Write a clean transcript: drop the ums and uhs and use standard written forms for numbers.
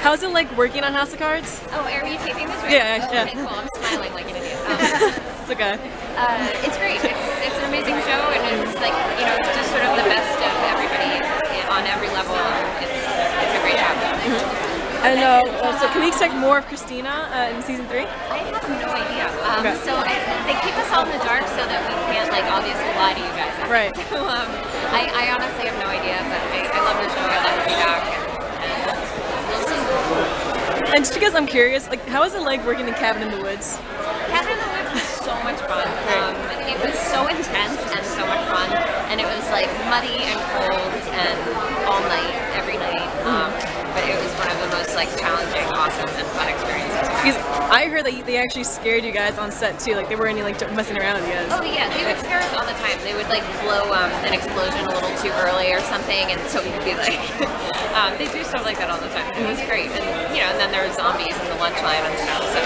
How's it like working on House of Cards? Oh, are you taping this right Yeah, now? yeah. Okay, cool. I'm smiling like an idiot. It's okay. It's great. It's an amazing show, and it's like, you know, just sort of the best of everybody on every level. It's a great job. And so can we expect more of Christina in season 3? I have no idea. Okay. So they keep us all in the dark so that we can't like obviously lie to you guys. Right. So I honestly have no idea, but I love the show. I love to be back, and we'll see. And just because I'm curious, like, how is it like working in Cabin in the Woods? Cabin in the Woods was so much fun. It was so intense and so much fun, and it was like muddy and cold and all night, every night. But it was one of the most like challenging, awesome, and fun experiences. Because I heard that they actually scared you guys on set too. Like they weren't any like messing around with you guys. Oh yeah, they would scare us all the time. They would like blow an explosion a little too early or something, and so we'd be like, they do stuff like that all the time. It was great, and you know, and then there were zombies in the lunch line and stuff. So